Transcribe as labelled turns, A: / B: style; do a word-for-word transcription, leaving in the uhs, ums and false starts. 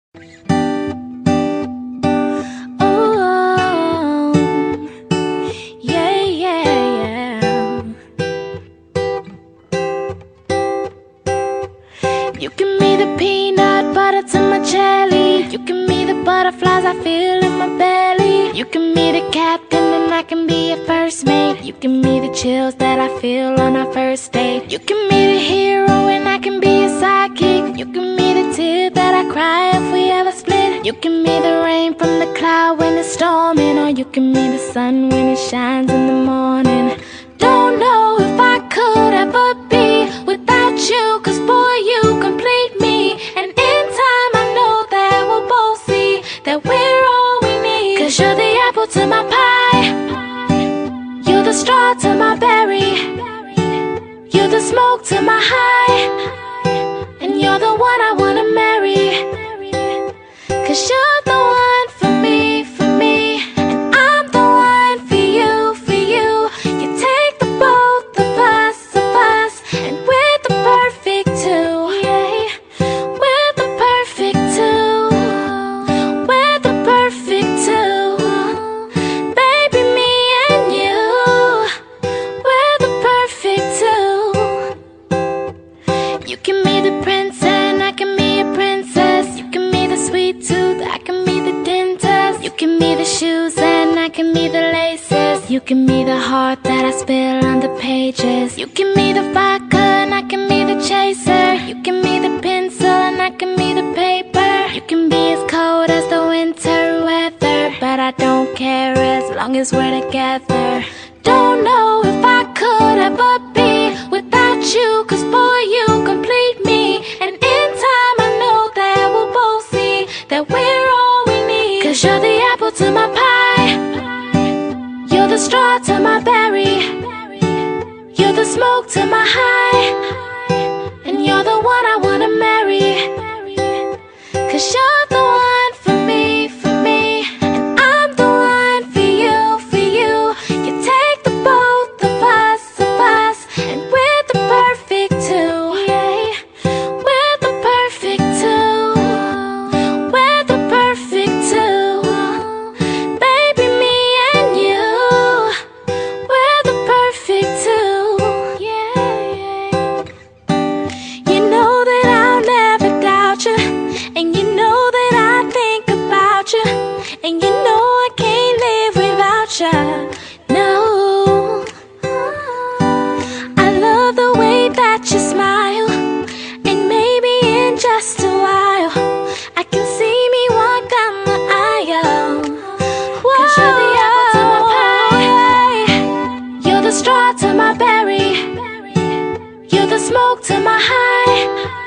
A: Oh, yeah, yeah, yeah. You give me the peanut butter to my jelly. You give me the butterflies I feel in my belly. You give me the captain and I can be your first mate. You give me the chills that I feel on our first date. You give me the hero and I can be your sidekick. You give me the tear that I cry if we ever split. You give me the rain from the cloud when it's storming, or you give me the sun when it shines in the morning. Don't know if I could ever be without you, 'cause boy, you complete me. And in time I know that we'll both see that we're all we need. 'Cause you're the apple to my pie, you're the straw to my berry, you're the smoke to my high, and you're the one I wanna marry. 'Cause you're the one for me, for me, and I'm the one for you, for you. You take the both of us, of us, and we're the perfect two, yeah. We're the perfect two, we're the perfect two. Baby, me and you, we're the perfect two. You give me the prince and I can be a princess. You give me the sweet tooth, I can be the dentist. You give me the shoes and I can be the laces. You give me the heart that I spill on the pages. You give me the vodka and I can be the chaser. You give me the pencil and I can be the paper. You can be as cold as the winter weather, but I don't care as long as we're together. Don't know if I could ever be without you, 'cause boy, you complete me. And in time I know that we'll both see that we're all we need. 'Cause you're the apple to my pie, you're the straw to my berry, you're the smoke to my high, and you're the one I wanna marry. 'Cause you're the one for me, for me, and I'm the one for you, for you. You take the both of us, of us, and we're the perfect two, yeah. We're the perfect two, we're the perfect two. Baby, me and you, we're the perfect two, yeah. You know that I'll never doubt you, and you know that I think about you, and you know I can't live without you, no. I love the way that you smile, and maybe in just a while I can see me walk down the aisle. 'Cause you're the apple to my pie, you're the straw to my berry, you're the smoke to my high,